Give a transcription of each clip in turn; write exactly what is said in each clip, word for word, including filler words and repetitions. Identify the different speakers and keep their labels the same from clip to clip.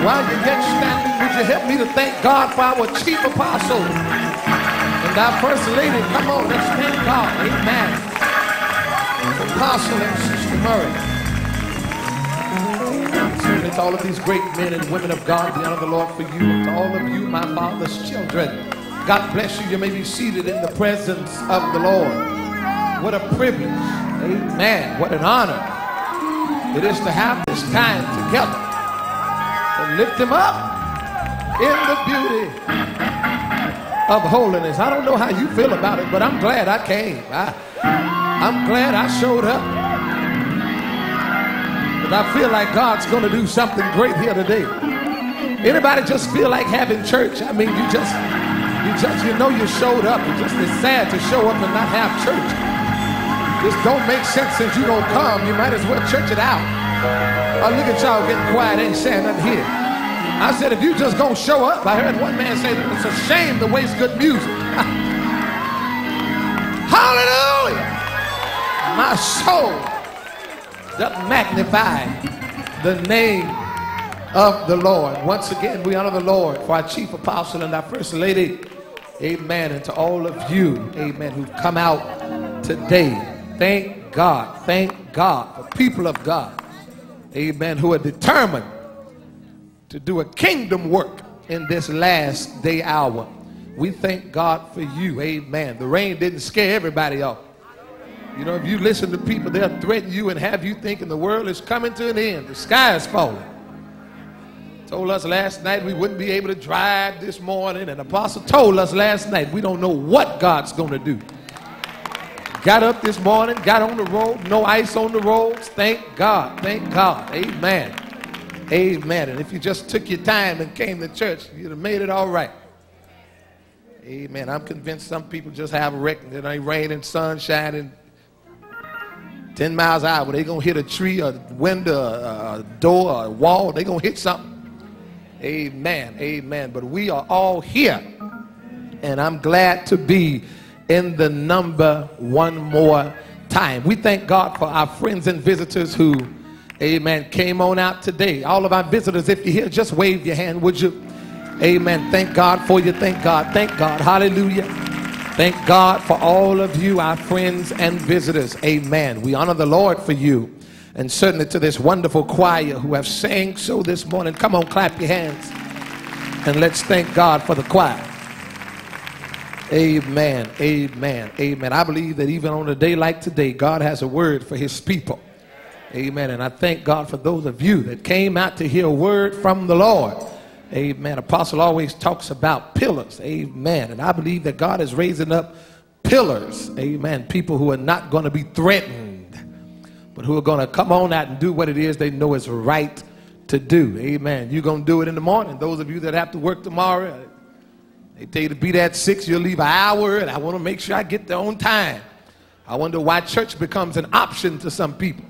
Speaker 1: While you get standing, would you help me to thank God for our chief apostle and our first lady? Come on, let's thank God. Amen. Apostle and Sister Murray. Certainly to all of these great men and women of God, we honor the Lord for you. And to all of you, my father's children, God bless you. You may be seated in the presence of the Lord. What a privilege. Amen. What an honor it is to have this time together and lift him up in the beauty of holiness. I don't know how you feel about it, but I'm glad I came. I, I'm glad I showed up. But I feel like God's going to do something great here today. Anybody just feel like having church? I mean, you just, you just, you know you showed up. It's just it's sad to show up and not have church. This don't make sense since you don't come. You might as well church it out. Oh, look at y'all getting quiet. Ain't saying nothing here. I said, if you just gonna show up, I heard one man say it's a shame to waste good music. Hallelujah. My soul doth magnify the name of the Lord. Once again, we honor the Lord for our chief apostle and our first lady. Amen. And to all of you, amen, who've come out today. Thank God, thank God for people of God, amen, who are determined to do a kingdom work in this last day hour. We thank God for you, amen. The rain didn't scare everybody off. You know, if you listen to people, they'll threaten you and have you thinking the world is coming to an end. The sky is falling. Told us last night we wouldn't be able to drive this morning, and Apostle told us last night we don't know what God's going to do. Got up this morning, got on the road, no ice on the roads. Thank God, thank God. Amen. Amen. And if you just took your time and came to church, you'd have made it all right. Amen. I'm convinced some people just have a record. It ain't raining, sun shining, ten miles an hour. They're going to hit a tree, a window, a door, a wall. They're going to hit something. Amen. Amen. But we are all here. And I'm glad to be in the number one more time. We thank God for our friends and visitors who, amen, came on out today. All of our visitors, if you're here, just wave your hand, would you? Amen. Thank God for you. Thank God. Thank God. Hallelujah. Thank God for all of you, our friends and visitors. Amen. We honor the Lord for you. And certainly to this wonderful choir who have sang so this morning. Come on, clap your hands. And let's thank God for the choir. Amen, amen, amen. I believe that even on a day like today, God has a word for his people. Amen. And I thank God for those of you that came out to hear a word from the Lord. Amen. Apostle always talks about pillars. Amen. And I believe that God is raising up pillars. Amen. People who are not going to be threatened, but who are going to come on out and do what it is they know is right to do. Amen. You're going to do it in the morning. Those of you that have to work tomorrow, they tell you to be there at six, you'll leave an hour, and I want to make sure I get there on time. I wonder why church becomes an option to some people.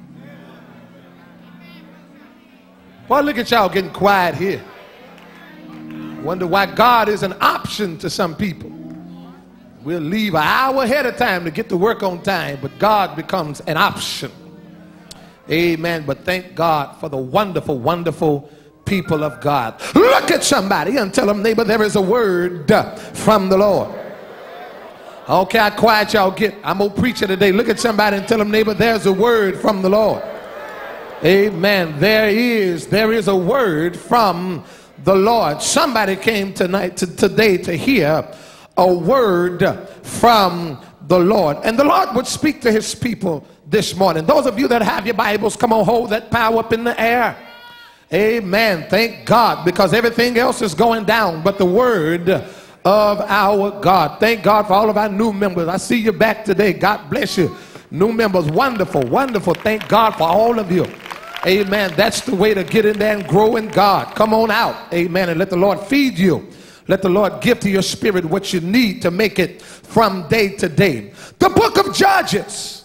Speaker 1: Boy, look at y'all getting quiet here. I wonder why God is an option to some people. We'll leave an hour ahead of time to get to work on time, but God becomes an option. Amen. But thank God for the wonderful, wonderful people of God. Look at somebody and tell them, neighbor, there is a word from the Lord. Okay, how quiet y'all get. I'm going to preach it today. Look at somebody and tell them, neighbor, there's a word from the Lord. Amen. There is, there is a word from the Lord. Somebody came tonight, to, today to hear a word from the Lord. And the Lord would speak to his people this morning. Those of you that have your Bibles, come on, hold that power up in the air. Amen. Thank God, because everything else is going down but the word of our God. Thank God for all of our new members. I see you back today. God bless you. New members, wonderful, wonderful. Thank God for all of you. Amen. That's the way to get in there and grow in God. Come on out. Amen. And let the Lord feed you. Let the Lord give to your spirit what you need to make it from day to day. The book of Judges.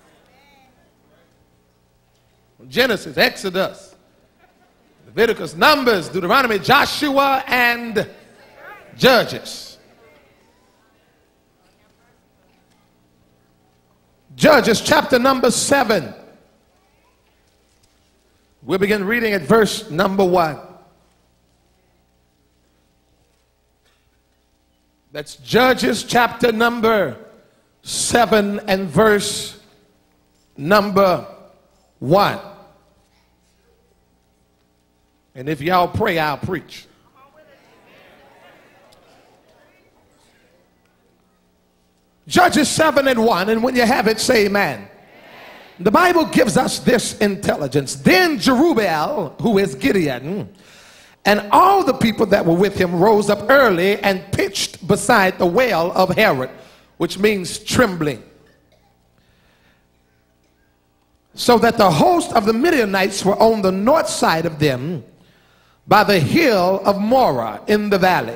Speaker 1: Genesis, Exodus, Leviticus, Numbers, Deuteronomy, Joshua, and Judges. Judges chapter number seven. We'll begin reading at verse number one. That's Judges chapter number seven and verse number one. And if y'all pray, I'll preach. Judges seven and one, and when you have it, say amen. Amen. The Bible gives us this intelligence. Then Jerubbaal, who is Gideon, and all the people that were with him rose up early and pitched beside the well of Herod, which means trembling, so that the host of the Midianites were on the north side of them by the hill of Morah in the valley.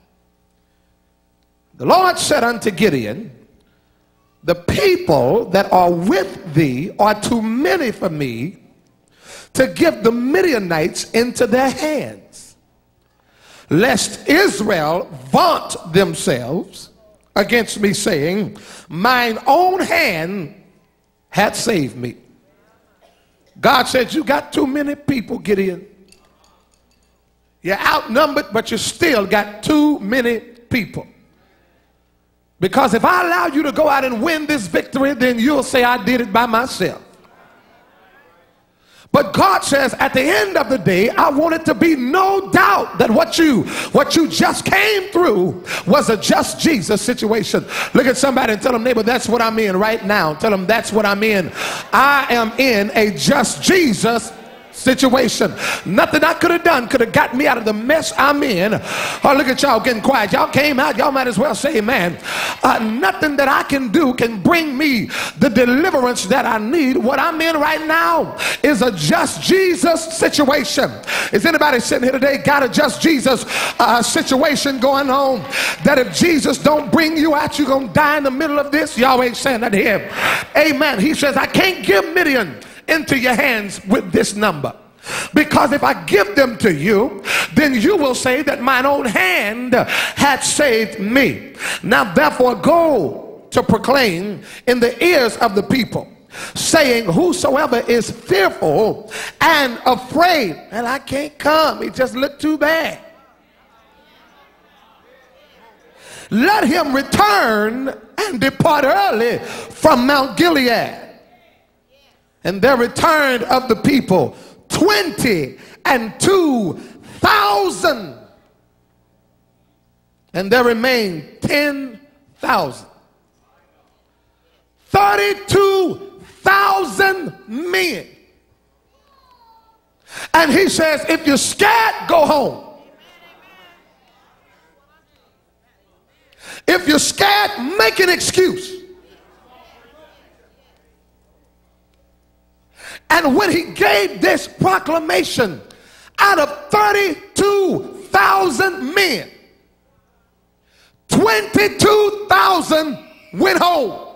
Speaker 1: The Lord said unto Gideon, the people that are with thee are too many for me to give the Midianites into their hands, lest Israel vaunt themselves against me, saying, mine own hand hath saved me. God said, you got too many people, Gideon. You're outnumbered, but you still got too many people. Because if I allow you to go out and win this victory, then you'll say I did it by myself. But God says at the end of the day, I want it to be no doubt that what you what you just came through was a just Jesus situation. Look at somebody and tell them, neighbor, that's what I'm in right now. Tell them that's what I'm in. I am in a just Jesus situation. Nothing I could have done could have got me out of the mess I'm in. Oh, look at y'all getting quiet. Y'all came out. Y'all might as well say amen. Uh, nothing that I can do can bring me the deliverance that I need. What I'm in right now is a just Jesus situation. Is anybody sitting here today got a just Jesus uh, situation going on? That if Jesus don't bring you out, you're going to die in the middle of this? Y'all ain't saying that here. Amen. He says, I can't give Midian into your hands with this number, because if I give them to you, then you will say that mine own hand hath saved me. Now therefore go to proclaim in the ears of the people, saying, whosoever is fearful and afraid, and I can't come, it just looked too bad, let him return and depart early from Mount Gilead. And there returned of the people twenty and two thousand. And there remained ten thousand. Thirty-two thousand men. And he says, if you're scared, go home. If you're scared, make an excuse. And when he gave this proclamation, out of thirty-two thousand men, twenty-two thousand went home,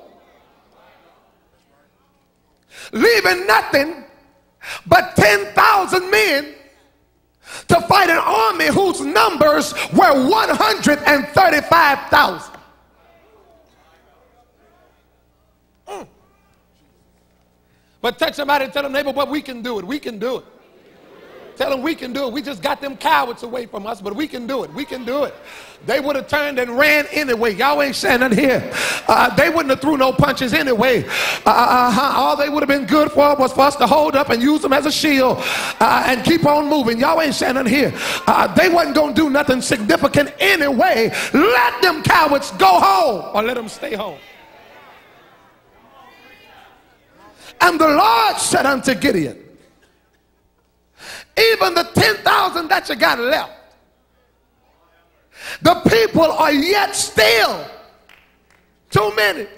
Speaker 1: leaving nothing but ten thousand men to fight an army whose numbers were one hundred thirty-five thousand. Mm. But touch somebody and tell them, neighbor, but we can do it. We can do it. Tell them we can do it. We just got them cowards away from us, but we can do it. We can do it. They would have turned and ran anyway. Y'all ain't saying that here. Uh, they wouldn't have threw no punches anyway. Uh, uh, all they would have been good for was for us to hold up and use them as a shield uh, and keep on moving. Y'all ain't saying that here. Uh, they wasn't going to do nothing significant anyway. Let them cowards go home or let them stay home. And the Lord said unto Gideon, even the ten thousand that you got left, the people are yet still too many.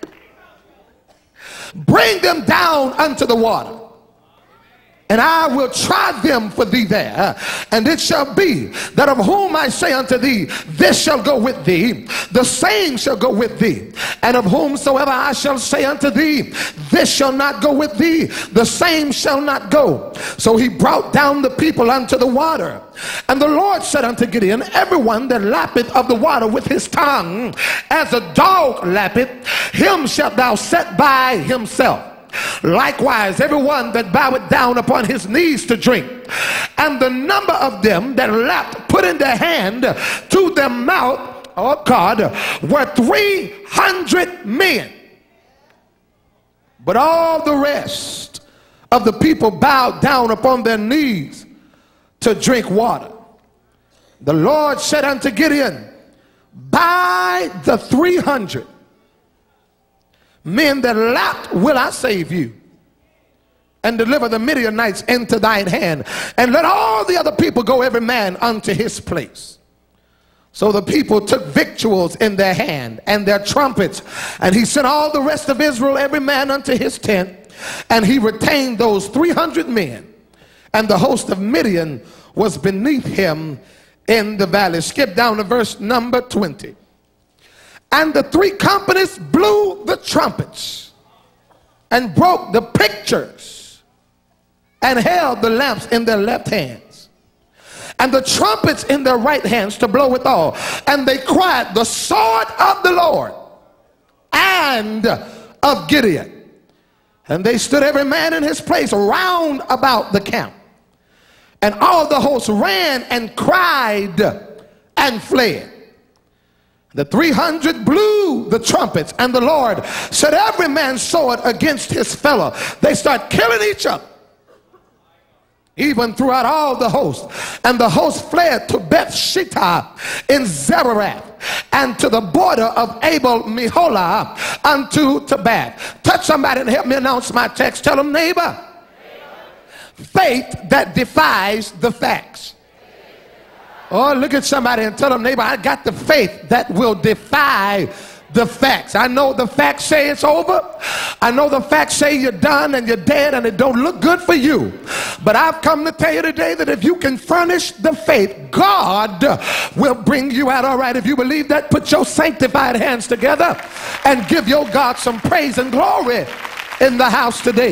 Speaker 1: Bring them down unto the water, and I will try them for thee there. And it shall be that of whom I say unto thee, this shall go with thee, the same shall go with thee. And of whomsoever I shall say unto thee, this shall not go with thee, the same shall not go. So he brought down the people unto the water. And the Lord said unto Gideon, everyone that lappeth of the water with his tongue, as a dog lappeth, him shalt thou set by himself. Likewise, everyone that boweth down upon his knees to drink. And the number of them that lapped put in their hand to their mouth oh God, were three hundred men. But all the rest of the people bowed down upon their knees to drink water. The Lord said unto Gideon, by the three hundred men that lapped will I save you, and deliver the Midianites into thine hand, and let all the other people go every man unto his place. So the people took victuals in their hand and their trumpets, and he sent all the rest of Israel every man unto his tent, and he retained those three hundred men, and the host of Midian was beneath him in the valley. Skip down to verse number twenty. And the three companies blew the trumpets and broke the pictures and held the lamps in their left hands and the trumpets in their right hands to blow withal. And they cried, the sword of the Lord and of Gideon. And they stood every man in his place round about the camp. And all the hosts ran and cried and fled. The three hundred blew the trumpets, and the Lord set every man's sword against his fellow. They start killing each other, even throughout all the host. And the host fled to Beth Shittah in Zererath, and to the border of Abel Meholah unto Tabbath. Touch somebody and help me announce my text. Tell them, neighbor, faith that defies the facts. Oh, look at somebody and tell them, neighbor, I got the faith that will defy the facts. I know the facts say it's over. I know the facts say you're done and you're dead and it don't look good for you. But I've come to tell you today that if you can furnish the faith, God will bring you out all right. If you believe that, put your sanctified hands together and give your God some praise and glory in the house today.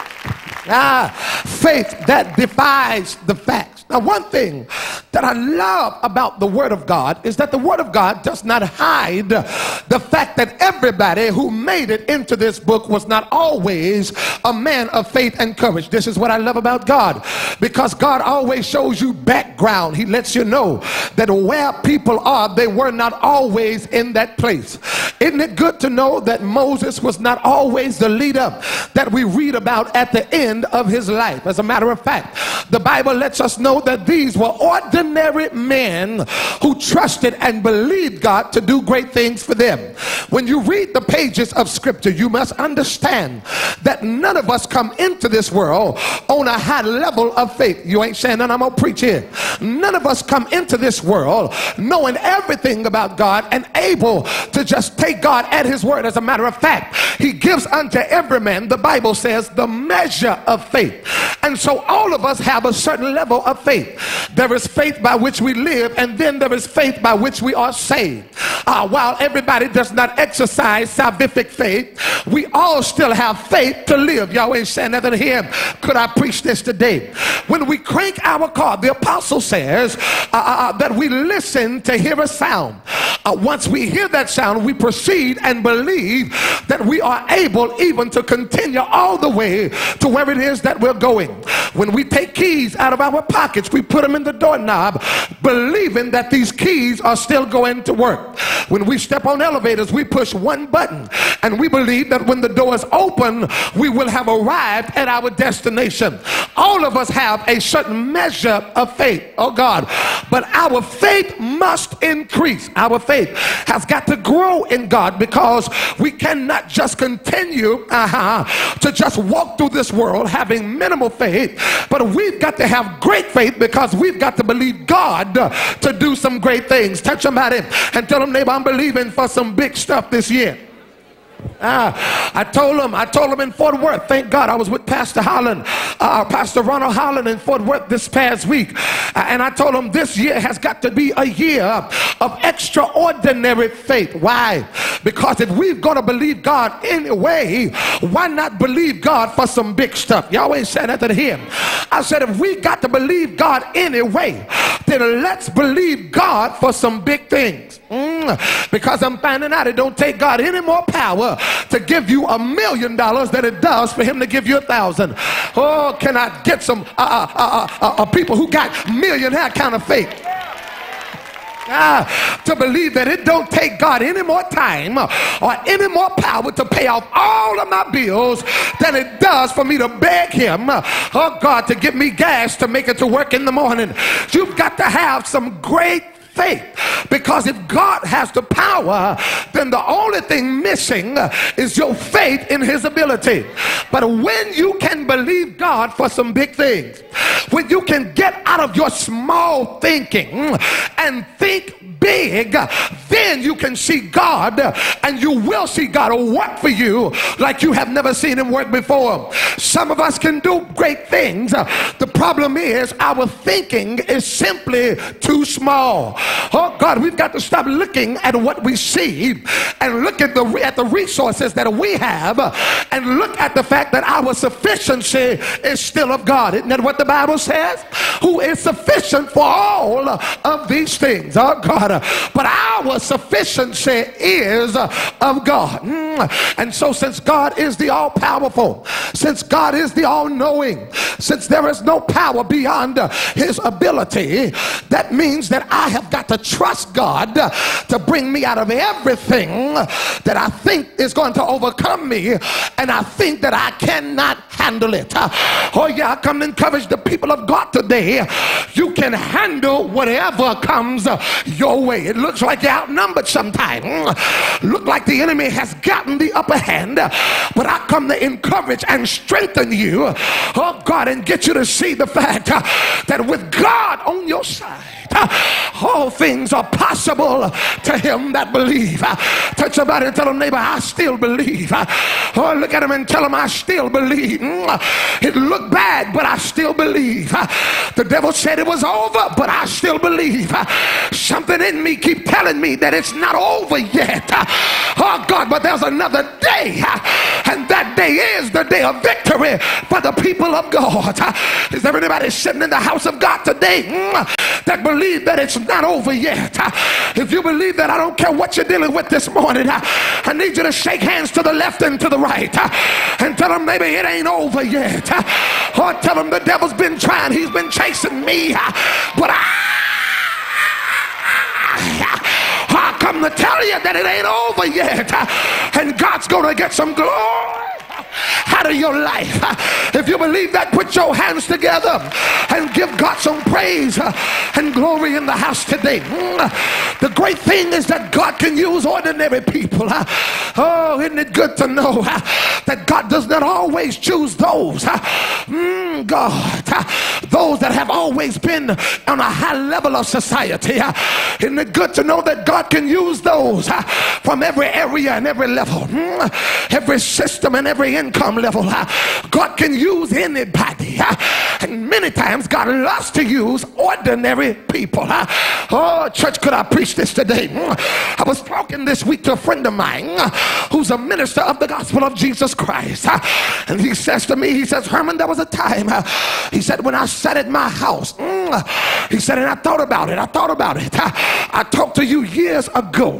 Speaker 1: Ah, faith that defies the facts. Now, one thing that I love about the Word of God is that the Word of God does not hide the fact that everybody who made it into this book was not always a man of faith and courage. This is what I love about God, because God always shows you background. He lets you know that where people are, they were not always in that place. Isn't it good to know that Moses was not always the leader that we read about at the end of his life? As a matter of fact, the Bible lets us know that these were ordinary men who trusted and believed God to do great things for them. When you read the pages of scripture, you must understand that none of us come into this world on a high level of faith. You ain't saying that I'm gonna preach here. None of us come into this world knowing everything about God and able to just take God at his word. As a matter of fact, he gives unto every man, the Bible says, the measure of faith. And so all of us have a certain level of faith. There is faith by which we live, and then there is faith by which we are saved. Uh, while everybody does not exercise salvific faith, we all still have faith to live. Y'all ain't saying nothing here. Could I preach this today? When we crank our car, the apostle says uh, uh, that we listen to hear a sound. Uh, once we hear that sound, we proceed and believe that we are able even to continue all the way to where it is that we're going. When we take keys out of our pockets, we put them in the doorknob, believing that these keys are still going to work. When we step on elevators, we push one button, and we believe that when the doors open, we will have arrived at our destination. All of us have a certain measure of faith, oh God, but our faith must increase. Our faith has got to grow in God, because we cannot just continue uh-huh, to just walk through this world having minimal faith, but we've got to have great faith, because we've got to believe God to do some great things. Touch somebody and tell them, neighbor, I'm believing for some big stuff this year. Ah, I told him, I told him in Fort Worth, thank God I was with Pastor Holland, uh, Pastor Ronald Holland in Fort Worth this past week. Uh, and I told him this year has got to be a year of extraordinary faith. Why? Because if we're going to believe God anyway, why not believe God for some big stuff? Y'all ain't saying nothing to him. I said, if we got to believe God anyway, then let's believe God for some big things. Mm, because I'm finding out it don't take God any more power to give you a million dollars than it does for him to give you a thousand. Oh, can I get some uh, uh, uh, uh, uh, people who got millionaire kind of faith? Uh, to believe that it don't take God any more time or any more power to pay off all of my bills than it does for me to beg him, oh God, to give me gas to make it to work in the morning. You've got to have some great faith, because if God has the power, then the only thing missing is your faith in his ability. But when you can believe God for some big things, when you can get out of your small thinking and think big, then you can see God, and you will see God work for you like you have never seen him work before. Some of us can do great things. The problem is our thinking is simply too small. Oh God, we've got to stop looking at what we see and look at the at the resources that we have, and look at the fact that our sufficiency is still of God. Isn't that what the Bible says? Who is sufficient for all of these things. Oh God, but our sufficiency is of God. And so since God is the all-powerful, since God is the all-knowing, since there is no power beyond his ability, that means that I have got to trust God to bring me out of everything that I think is going to overcome me, and I think that I cannot handle it. Oh yeah, I come to encourage the people of God today. You can handle whatever comes your way. It looks like you're outnumbered sometimes. Look like the enemy has gotten the upper hand, but I come to encourage and strengthen you, oh God, and get you to see the fact that with God on your side, all things are possible to him that believe. Touch somebody and tell them, neighbor, I still believe. Oh, look at him and tell them, I still believe. It looked bad, but I still believe. The devil said it was over, but I still believe. Something in me keep telling me that it's not over yet. Oh God, but there's another day, and that day is the day of victory for the people of God. Is there anybody sitting in the house of God today that believes that it's not over yet? If you believe that, I don't care what you're dealing with this morning, I need you to shake hands to the left and to the right and tell them, maybe it ain't over yet. Or tell them the devil's been trying, he's been chasing me, but I I come to tell you that it ain't over yet, and God's gonna get some glory out of your life. If you believe that, put your hands together and give God some praise and glory in the house today. The great thing is that God can use ordinary people. Oh, isn't it good to know that God does not always choose those, mm, God, those that have always been on a high level of society. Isn't it good to know that God can use those from every area and every level, every system and every income level? God can use anybody, and many times God loves to use ordinary people. Oh, church, could I preach this today? I was talking this week to a friend of mine who's a minister of the gospel of Jesus Christ, and he says to me, he says, Herman, there was a time, he said, when I sat at my house, he said, and I thought about it, I thought about it. I talked to you years ago,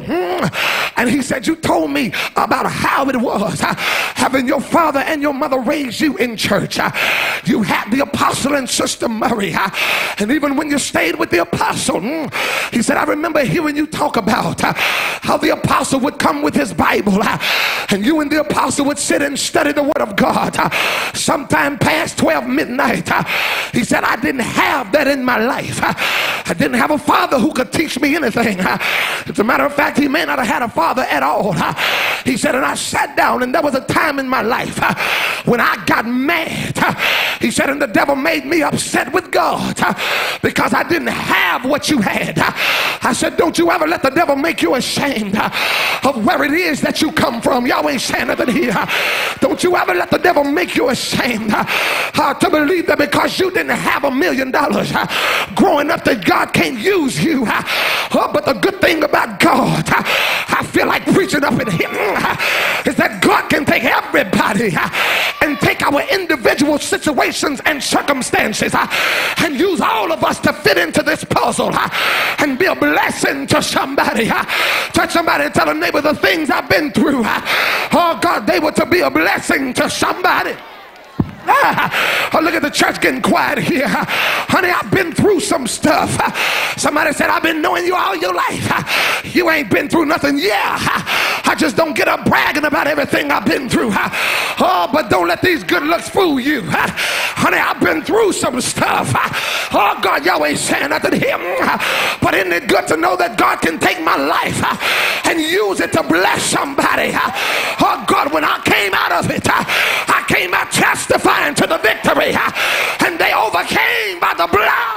Speaker 1: and he said, you told me about how it was having your father and your mother raise you in church. You had the apostle and Sister Murray, and even when you stayed with the apostle, he said, I remember hearing you talk about how the apostle would come with his Bible, and you and the apostle would sit and study the word of God sometime past twelve midnight. He said, I didn't have that in my life. I didn't have a father who could teach me anything. As a matter of fact, he may not have had a father at all. He said, and I sat down, and there was a time in my life when I got mad. He said, and the devil made me upset with God because I didn't have what you had. I said, don't you ever let the devil make you ashamed of where it is that you come from. Y'all ain't saying nothing here. Don't you ever let the devil make you ashamed uh, to believe that because you didn't have a million dollars uh, growing up that God can't use you. Uh, uh, but the good thing about God, uh, I feel like preaching up in here, uh, is that God can take everybody uh, and take our individual situations and circumstances uh, and use all of us to fit into this puzzle uh, and be a blessing to somebody. Uh, touch somebody and tell a neighbor, the things I've been through, uh, oh God, they were to be a blessing to somebody. Ah, look at the church getting quiet here. Honey, I've been through some stuff. Somebody said, I've been knowing you all your life. You ain't been through nothing. Yeah, I just don't get up bragging about everything I've been through. Oh, but don't let these good looks fool you. Honey, I've been through some stuff. Oh, God, y'all ain't saying nothing to him. But isn't it good to know that God can take my life and use it to bless somebody? Oh, God, when I came out of it, I came out testifying to the victory, and they overcame by the blood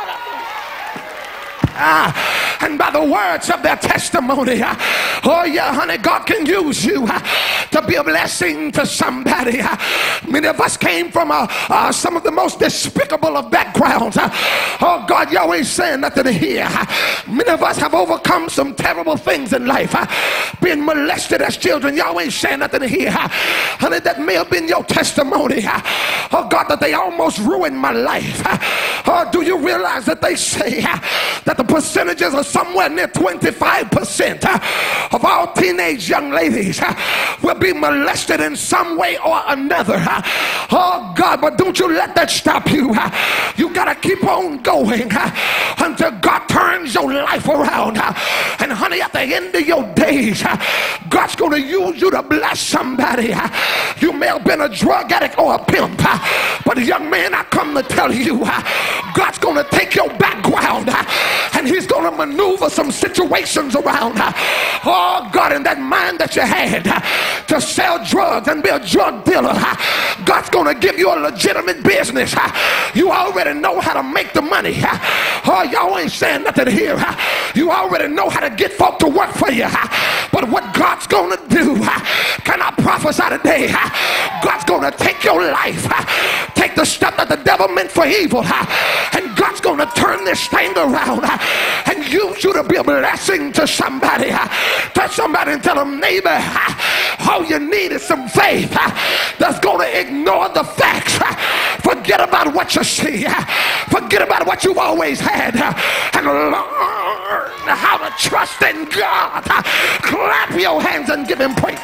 Speaker 1: Uh, and by the words of their testimony. Uh, oh yeah, honey, God can use you uh, to be a blessing to somebody. Uh, many of us came from uh, uh, some of the most despicable of backgrounds. Uh, oh God, y'all ain't saying nothing here. Uh, many of us have overcome some terrible things in life. Uh, being molested as children, y'all ain't saying nothing here. Uh, honey, that may have been your testimony. Uh, oh God, that they almost ruined my life. Uh, oh, do you realize that they say uh, that the percentages are somewhere near twenty-five percent of all teenage young ladies will be molested in some way or another? Oh God, but don't you let that stop you. You got to keep on going until God turns your life around. And honey, at the end of your days, God's going to use you to bless somebody. You may have been a drug addict or a pimp, but young man, I come to tell you, God's going to take your background and he's going to maneuver some situations around. Oh God, in that mind that you had to sell drugs and be a drug dealer, God's going to give you a legitimate business. You already know how to make the money. Oh, y'all ain't saying nothing here. You already know how to get folk to work for you. But what God's going to do, can I prophesy today? God's going to take your life, take the stuff that the devil meant for evil, and God's going to turn this thing around and use you to be a blessing to somebody. Touch somebody and tell them, neighbor, all you need is some faith that's going to ignore the facts. Forget about what you see. Forget about what you've always had, and learn how to trust in God. Clap your hands and give him praise.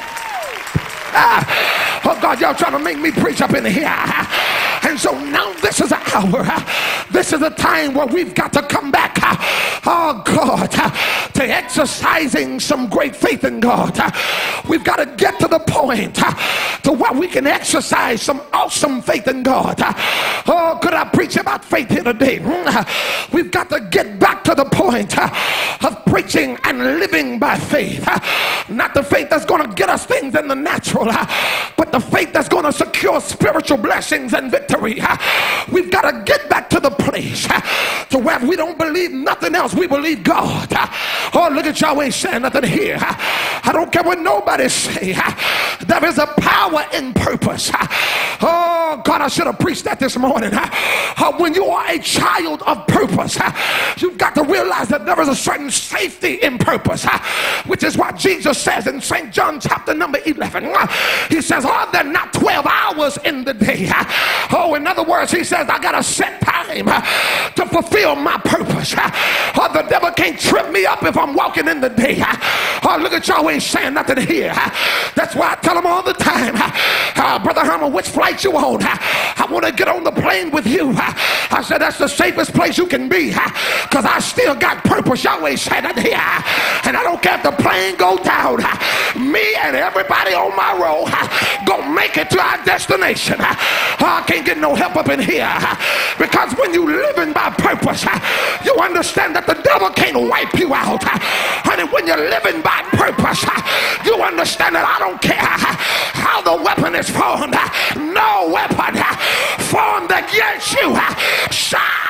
Speaker 1: Ah, oh God, y'all trying to make me preach up in here. And so now this is an hour. This is a time where we've got to come back. Oh God, to exercising some great faith in God. We've got to get to the point to where we can exercise some awesome faith in God. Oh, could I preach about faith here today? We've got to get back to the point of preaching and living by faith. Not the faith that's going to get us things in the natural, but the faith that's going to secure spiritual blessings and victory. We've got to get back to the place to where we don't believe nothing else, we believe God. Oh, look at y'all, ain't saying nothing here. I don't care what nobody say. There is a power in purpose. Oh God, I should have preached that this morning. When you are a child of purpose, you've got to realize that there is a certain safety in purpose, which is what Jesus says in Saint John chapter number eleven. He says, are there not twelve hours in the day? Oh, in other words, he says, I got a set time to fulfill my purpose. Oh, the devil can't trip me up if I'm walking in the day. Oh, look at y'all, ain't saying nothing here. That's why I tell them all the time, uh, Brother Herman, which flight you on? I want to get on the plane with you. I said, that's the safest place you can be, because I still got purpose. Y'all ain't saying nothing here. And I don't care if the plane go down. Me and everybody on my row gonna make it to our destination. I can't get no help up in here, because when you living by purpose, you understand that the devil can't wipe you out. Honey, when you're living by purpose, you understand that I don't care how the weapon is formed. No weapon formed against you shall.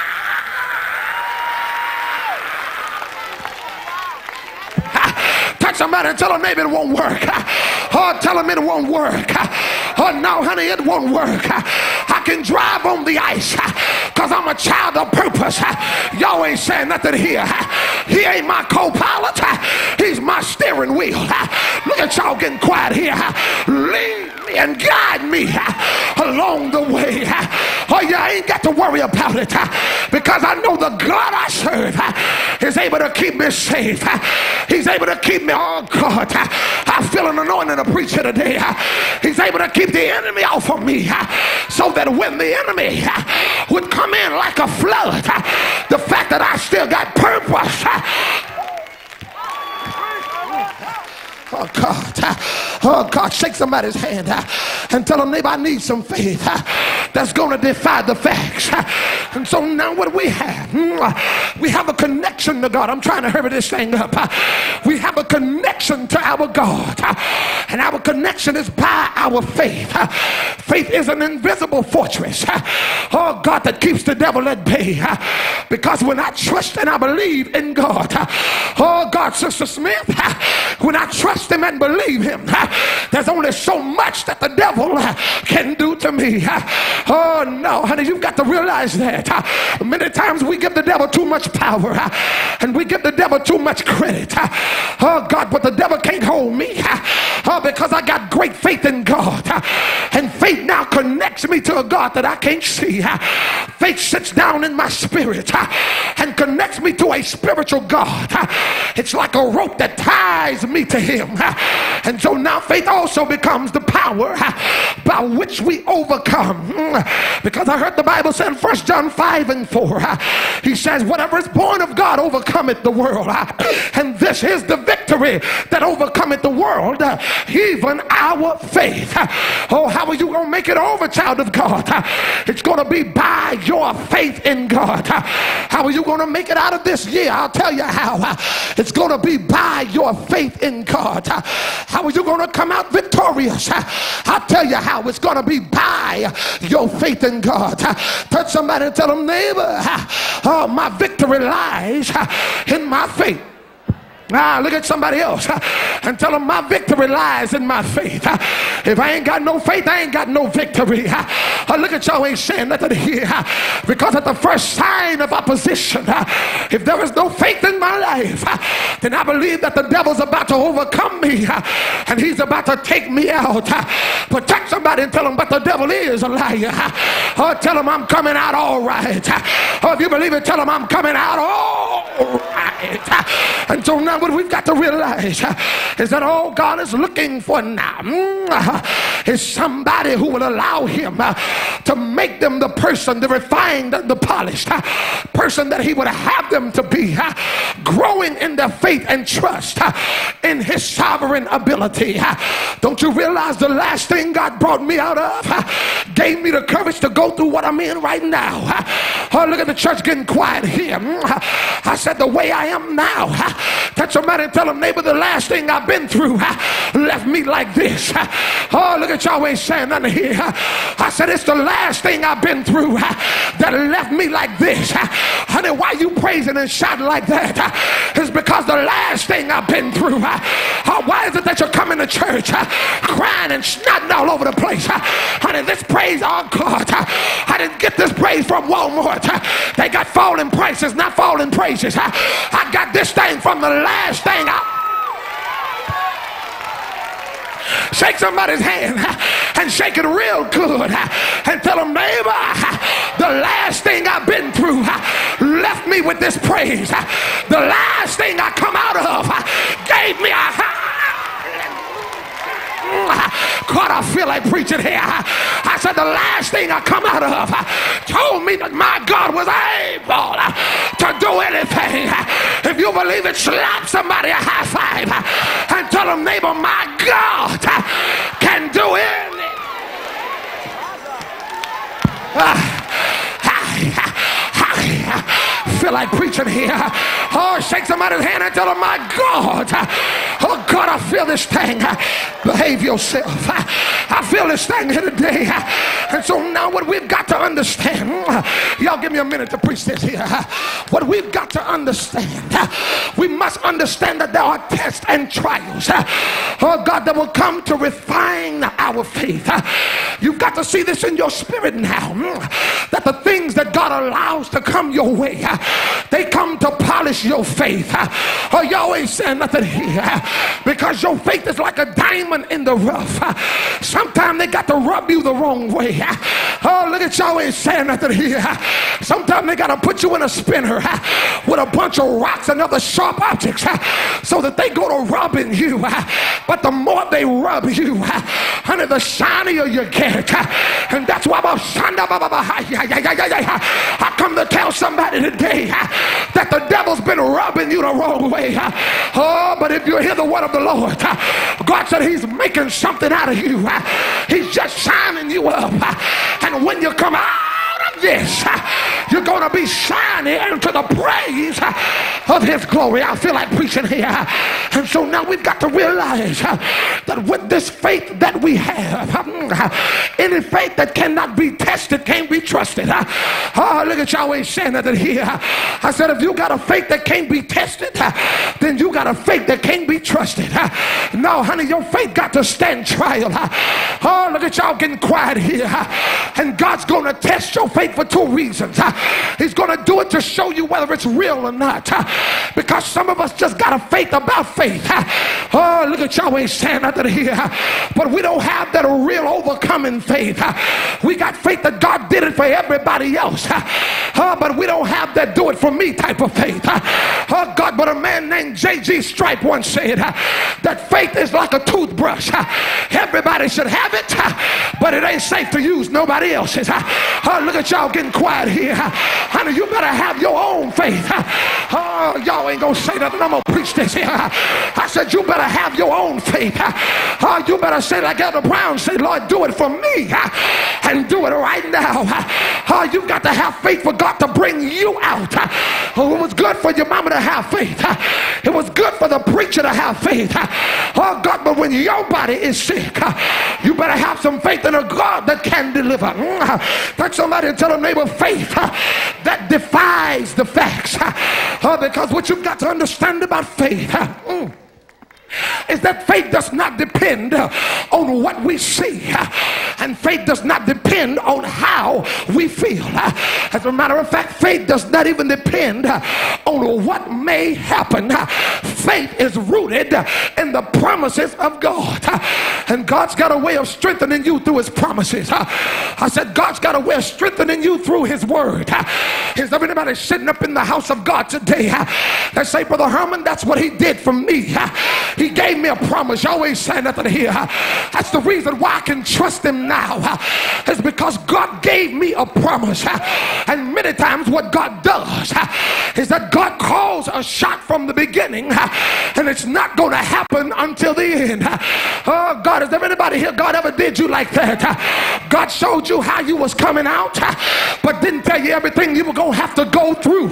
Speaker 1: Touch somebody and tell them maybe it won't work. Oh, tell them it won't work. Oh, no, honey, it won't work. I can drive on the ice because I'm a child of purpose. Y'all ain't saying nothing here. He ain't my co-pilot. He's my steering wheel. Look at y'all getting quiet here. Lead me and guide me along the way. Oh, you ain't got to worry about it, because I know the God I serve is able to keep me safe. He's able to keep me. Oh God, I feel an anointing to preach here today. He's able to keep the enemy off of me, so that when the enemy would come in like a flood, the fact that I still got purpose. Oh God, oh God, shake somebody's hand and tell them, neighbor, I need some faith that's going to defy the facts. And so now what do we have? We have a connection to God. I'm trying to hurry this thing up. We have a connection to our God, and our connection is by our faith. Faith is an invisible fortress, oh God, that keeps the devil at bay. Because when I trust and I believe in God, oh God, Sister Smith, when I trust him and believe him, there's only so much that the devil can do to me. Oh no, honey, you've got to realize that many times we give the devil too much power, and we give the devil too much credit. Oh God, but the devil can't hold me, oh, because I got great faith in God, and faith now connects me to a God that I can't see. Faith sits down in my spirit and connects me to a spiritual God. It's like a rope that ties me to him. And so now faith also becomes the power by which we overcome. Because I heard the Bible say in First John five and four, he says, whatever is born of God overcometh the world. And this is the victory that overcometh the world, even our faith. Oh, how are you going to make it over, child of God? It's going to be by your faith in God. How are you going to make it out of this year? I'll tell you how. It's going to be by your faith in God. How are you going to come out victorious? I'll tell you how. It's going to be by your faith in God. Touch somebody and tell them, neighbor, oh, my victory lies in my faith. Ah, look at somebody else and tell them, my victory lies in my faith. If I ain't got no faith, I ain't got no victory. Oh, look at y'all ain't saying nothing here, because at the first sign of opposition, if there is no faith in my life, then I believe that the devil's about to overcome me and he's about to take me out. But touch somebody and tell them, but the devil is a liar. Oh, tell him I'm coming out all right. Oh, if you believe it, tell him I'm coming out all right. And so now what we've got to realize is that all God is looking for now is somebody who will allow him to make them the person, the refined and the polished person that he would have them to be, growing in their faith and trust in his sovereign ability. Don't you realize the last thing God brought me out of gave me the courage to go through what I'm in right now? Oh, look at the church getting quiet here. I said the way I am now, touch somebody and tell them, neighbor, the last thing I've been through left me like this. Oh, look at y'all ain't saying nothing here. I said it's the last thing I've been through that left me like this. Honey, why you praising and shouting like that? It's because the last thing I've been through. Oh, why is it that you're coming to church crying and snotting all over the place? Honey, this praise, oh God, I didn't get this praise from Walmart. They got falling prices, not falling praises. I got this thing from the last thing I... Shake somebody's hand and shake it real good and tell them, neighbor, the last thing I've been through left me with this praise. The last thing I come out of gave me a... God, I feel like preaching here. I said the last thing I come out of told me that my God was able to do anything. If you believe it, slap somebody a high five and tell them, neighbor, my God can do anything. I feel like preaching here. Oh, shake somebody's hand and tell them, my God, oh God, I feel this thing. Behave yourself. I feel this thing here today. And so now what we've got to understand, y'all give me a minute to preach this here. What we've got to understand, we must understand that there are tests and trials, oh God, that will come to refine our faith. You've got to see this in your spirit now, that the things that God allows to come your way, They come to polish your faith. Oh, y'all ain't saying nothing here, because your faith is like a diamond in the rough. Sometimes they got to rub you the wrong way. Oh, look at y'all ain't saying nothing here. Sometimes they got to put you in a spinner with a bunch of rocks and other sharp objects so that they go to rubbing you. But the more they rub you, honey, the shinier you get. And that's why I'm I come to tell somebody today that the devil's been rubbing you the wrong way. Oh, but if you hear the word of the Lord, God said he's making something out of you. He's just shining you up. And when you come out of this, you're going to be shining into the praise of his glory. I feel like preaching here. And so now we've got to realize that with this faith that we have, any faith that cannot be tested can't be trusted. Oh, look at y'all ain't saying nothing here. I said, if you got a faith that can't be tested, then you got a faith that can't be trusted. No, honey, your faith got to stand trial. Oh, look at y'all getting quiet here. And God's going to test your faith for two reasons. He's going to do it to show you whether it's real or not. Because some of us just got a faith about faith. Oh, look at y'all ain't saying nothing here. But we don't have that real overcoming faith. We got faith that God did it for everybody else. Oh, but we don't have that do it for me type of faith. Oh, God, but a man named J G Stripe once said that faith is like a toothbrush. Everybody should have it, but it ain't safe to use nobody else's. Oh, look at y'all getting quiet here. Honey, you better have your own faith. Oh, y'all ain't gonna say nothing. I'm gonna preach this here. I said you better have your own faith. Oh, you better say like Elder Brown said, Lord, do it for me and do it right now. Oh, you got to have faith for God to bring you out. Oh, it was good for your mama to have faith. It was good for the preacher to have faith. Oh, God, but when your body is sick, you better have some faith in a God that can deliver. Touch somebody and tell a neighbor, faith that defies the facts. Uh, because what you've got to understand about faith mm, is that faith does not depend on what we see, and faith does not depend on how we feel. As a matter of fact, faith does not even depend on what may happen. Faith is rooted in the promises of God, and God's got a way of strengthening you through his promises. I said God's got a way of strengthening you through his word. Is there anybody sitting up in the house of God today that say, Brother Herman, that's what he did for me? He gave me a promise. Y'all ain't saying nothing here. That's the reason why I can trust him now. It's because God gave me a promise. And many times what God does is that God calls a shot from the beginning, and it's not going to happen until the end. Oh, God, is there anybody here God ever did you like that? God showed you how you was coming out, but didn't tell you everything you were going to have to go through.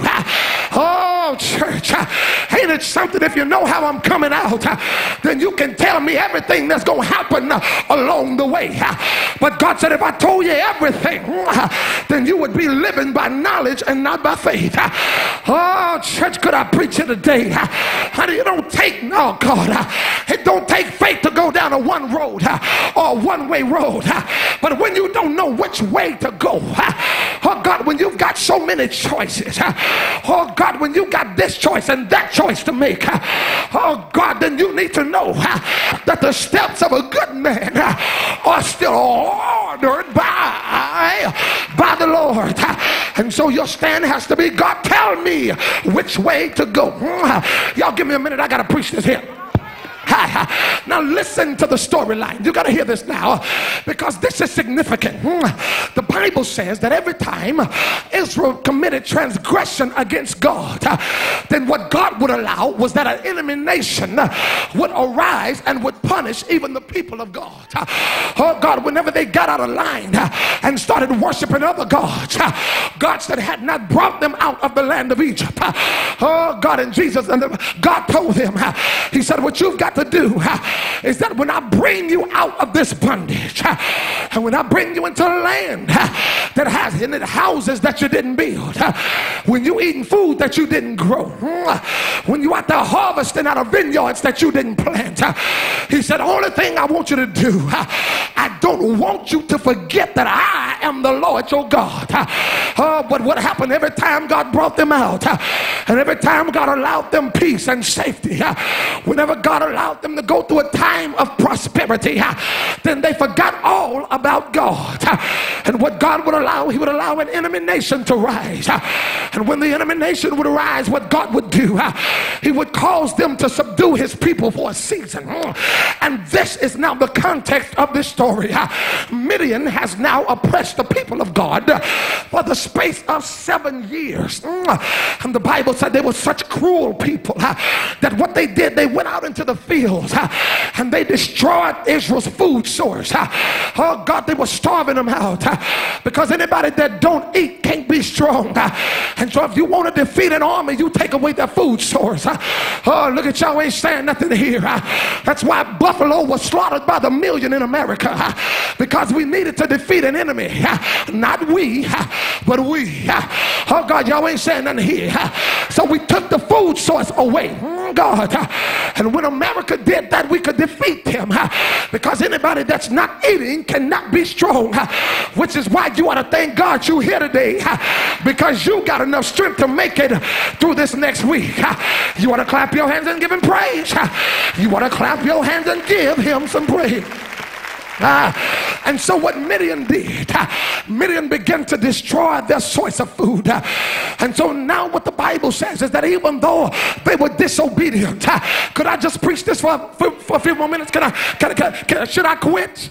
Speaker 1: Oh, church, ain't it something? If you know how I'm coming out, then you can tell me everything that's going to happen along the way. But God said, if I told you everything, then you would be living by knowledge and not by faith. Oh, church, could I preach it today? Honey, it don't take, no, God, it don't take faith to go down a one road or a one-way road. But when you don't know which way to go, oh, God, when you've got so many choices, oh, God, when you got this choice and that choice to make, oh, God, then you need to know that the steps of a good man are still ordered by, by the Lord. And so your stand has to be, God, tell me which way to go. Y'all give me a minute. I got to preach this here. Now listen to the storyline. You got to hear this now, because this is significant. The Bible says that every time Israel committed transgression against God, then what God would allow was that an enemy nation would arise and would punish even the people of God. Oh, God, whenever they got out of line and started worshiping other gods, God said had not brought them out of the land of Egypt. Oh, God, and Jesus, and God told them, he said, what you've got to do is that when I bring you out of this bondage, and when I bring you into a land that has in it houses that you didn't build, when you eating food that you didn't grow, when you out there harvesting out of vineyards that you didn't plant, he said, only thing I want you to do, I don't want you to forget that I am the Lord your God. Oh, but what happened every time God brought them out, And every time God allowed them peace and safety, whenever God allowed them to go through a time of prosperity, then they forgot all about God. And what God would allow, he would allow an enemy nation to rise. And when the enemy nation would arise, what God would do, he would cause them to subdue his people for a season. And this is now the context of this story. Midian has now oppressed the people of God for the space of seven years. And the Bible said they were such cruel people that what they did, they went out into the fields and they destroyed Israel's food source. Oh God, they were starving them out, because anybody that don't eat can't be strong. And so if you want to defeat an army, you take away their food source. Oh, look at y'all, ain't saying nothing here. That's why buffalo was slaughtered by the million in America, because we needed to defeat an enemy. Not we, but we. Oh God, y'all ain't saying nothing here. So we took the food source away. God. And when America did that, we could defeat them, because anybody that's not eating cannot be strong, which is why you ought to thank God you're here today, because you got enough strength to make it through this next week. You want to clap your hands and give him praise. You want to clap your hands and give him some praise. Uh, and so what Midian did, uh, Midian began to destroy their source of food. Uh, and so now what the Bible says is that even though they were disobedient, uh, could I just preach this for, for, for a few more minutes? Can I, can I, can I, can I should I quit?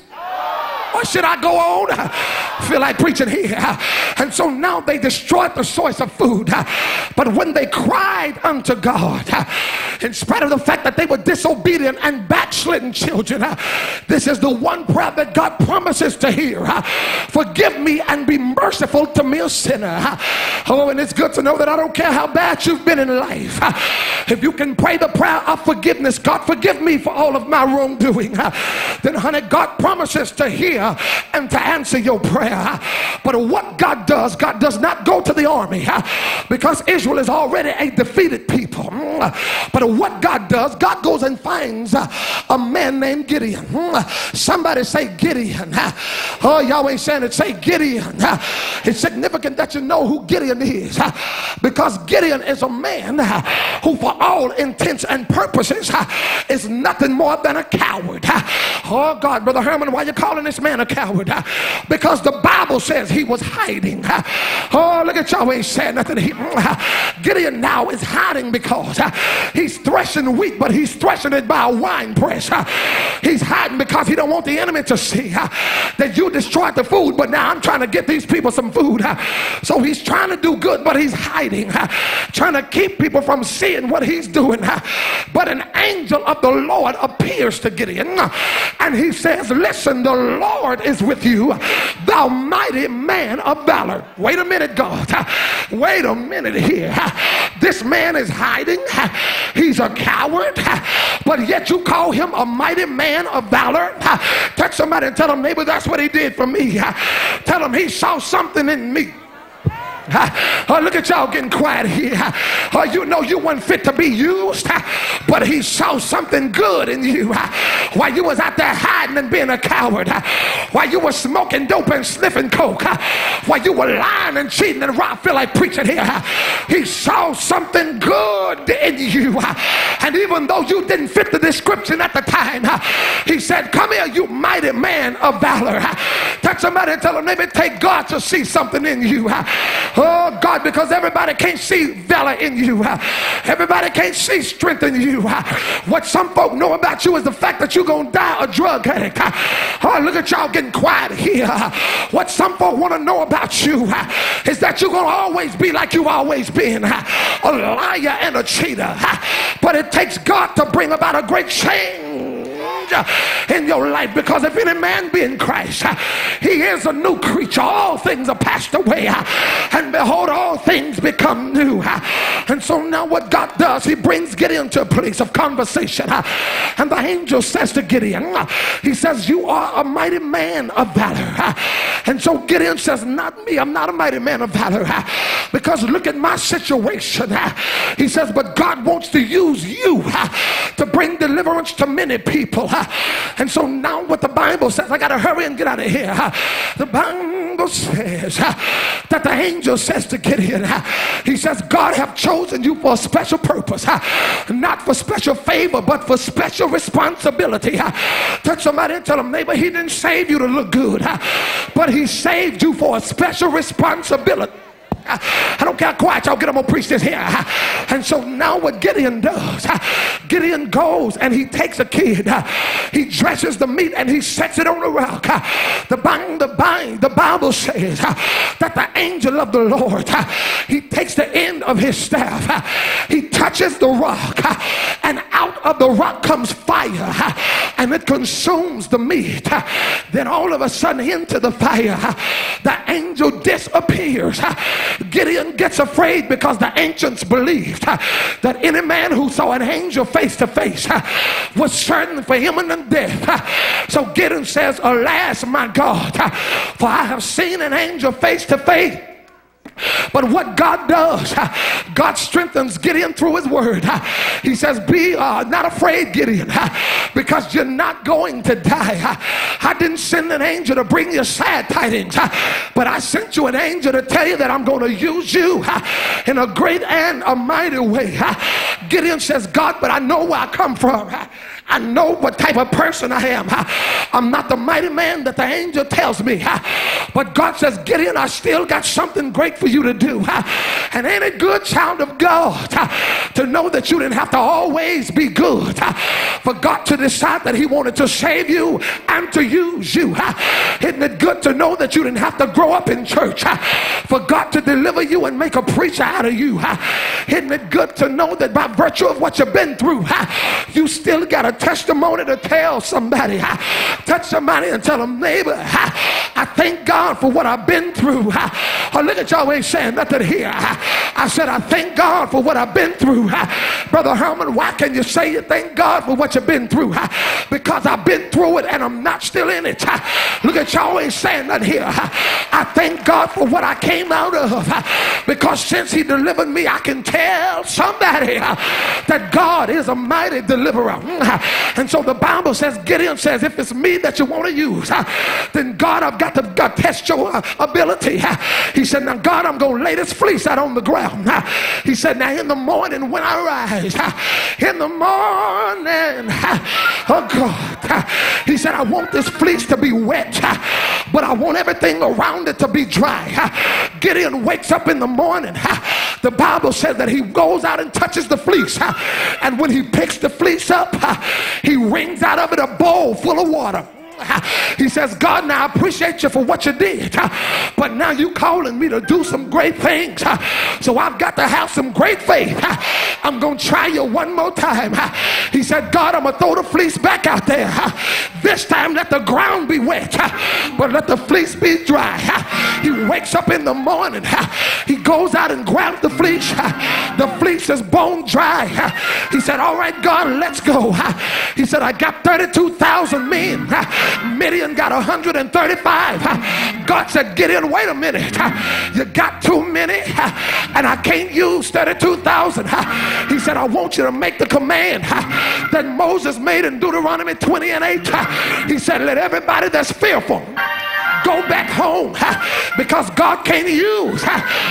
Speaker 1: Or should I go on? I feel like preaching here. And so now they destroyed the source of food. But when they cried unto God, in spite of the fact that they were disobedient and backslidden children, this is the one prayer that God promises to hear. Forgive me and be merciful to me, a sinner. Oh, and it's good to know that I don't care how bad you've been in life. If you can pray the prayer of forgiveness, God forgive me for all of my wrongdoing, then honey, God promises to hear and to answer your prayer. But what God does, God does not go to the army, because Israel is already a defeated people. But what God does, God goes and finds a man named Gideon. Somebody say Gideon. Oh, y'all ain't saying it. Say Gideon. It's significant that you know who Gideon is, because Gideon is a man who for all intents and purposes is nothing more than a coward. Oh God, Brother Herman, why are you calling this man a coward? Because the Bible says he was hiding. Oh, look at y'all, ain't saying nothing. He, Gideon now is hiding because he's threshing wheat, but he's threshing it by a wine press. He's hiding because he don't want the enemy to see that you destroyed the food, but now I'm trying to get these people some food. So he's trying to do good, but he's hiding, trying to keep people from seeing what he's doing. But an angel of the Lord appears to Gideon, and he says, listen, the Lord is with you, thou mighty man of valor. Wait a minute, God. Wait a minute here. This man is hiding. He's a coward, but yet you call him a mighty man of valor. Touch somebody and tell him, maybe that's what he did for me. Tell him he saw something in me. Oh, look at y'all getting quiet here. Oh, you know you weren't fit to be used, but he saw something good in you while you was out there hiding and being a coward, while you were smoking dope and sniffing coke, while you were lying and cheating. And I feel like preaching here. He saw something good in you, and even though you didn't fit the description at the time, he said, come here, you mighty man of valor. Touch somebody and tell them, maybe take God to see something in you. Oh God, because everybody can't see valor in you. Everybody can't see strength in you. What some folk know about you is the fact that you're going to die a drug addict. Oh, look at y'all getting quiet here. What some folk want to know about you is that you're going to always be like you've always been, a liar and a cheater. But it takes God to bring about a great change in your life, because if any man be in Christ, he is a new creature. All things are passed away, and behold, all things become new. And so now what God does, he brings Gideon to a place of conversation, and the angel says to Gideon, he says, you are a mighty man of valor. And so Gideon says, not me, I'm not a mighty man of valor, because look at my situation. He says, but God wants to use you to bring deliverance to many people. And so now what the Bible says, I gotta hurry and get out of here. The Bible Bible says uh, that the angel says to Gideon, uh, he says, God have chosen you for a special purpose, uh, not for special favor, but for special responsibility. Uh, touch somebody and tell them, neighbor, he didn't save you to look good, uh, but he saved you for a special responsibility. I don't care how quiet y'all get, I'm gonna preach this here. And so now what Gideon does, Gideon goes and he takes a kid, he dresses the meat and he sets it on the rock. The bind, the bind, the Bible says that the angel of the Lord, he takes the end of his staff, he touches the rock, and out of the rock comes fire, and it consumes the meat. Then all of a sudden into the fire, the angel disappears. Gideon gets afraid because the ancients believed that any man who saw an angel face to face was certain for imminent death. So Gideon says, alas, my God, for I have seen an angel face to face. But what God does, God strengthens Gideon through his word. He says, be uh, not afraid, Gideon, because you're not going to die. I didn't send an angel to bring you sad tidings, but I sent you an angel to tell you that I'm going to use you in a great and a mighty way. Gideon says, God, but I know where I come from. I know what type of person I am. I'm not the mighty man that the angel tells me. But God says, Gideon, I still got something great for you to do. And ain't it good, child of God, to know that you didn't have to always be good for God to decide that he wanted to save you and to use you. Isn't it good to know that you didn't have to grow up in church for God to deliver you and make a preacher out of you? Isn't it good to know that by virtue of what you've been through, you still got a testimony to tell somebody? Touch somebody and tell them, neighbor, I thank God for what I've been through. Oh, look at y'all, ain't saying nothing here. I said, I thank God for what I've been through. Brother Herman, why can you say you thank God for what you've been through? Because I've been through it and I'm not still in it. Look at y'all, ain't saying nothing here. I thank God for what I came out of, because since he delivered me, I can tell somebody that God is a mighty deliverer. And so the Bible says, Gideon says, if it's me that you want to use, then God, I've got to God, test your uh, ability. He said, now God, I'm going to lay this fleece out on the ground. He said, now in the morning when I rise, in the morning, oh God, he said, I want this fleece to be wet, but I want everything around it to be dry. Gideon wakes up in the morning. The Bible says that he goes out and touches the fleece, and when he picks the fleece up, he wrings out of it a bowl full of water. He says, God, now I appreciate you for what you did, but now you calling me to do some great things, so I've got to have some great faith. I'm going to try you one more time. He said, God, I'm going to throw the fleece back out there. This time let the ground be wet, but let the fleece be dry. He wakes up in the morning. He goes out and grabs the fleece. The fleece is bone dry. He said, all right, God, let's go. He said, I got thirty-two thousand men. Midian got one hundred thirty-five. God said, Gideon, wait a minute. You got too many, and I can't use thirty-two thousand. He said, I want you to make the command that Moses made in Deuteronomy twenty and eight. He said, let everybody that's fearful go back home, because God can't use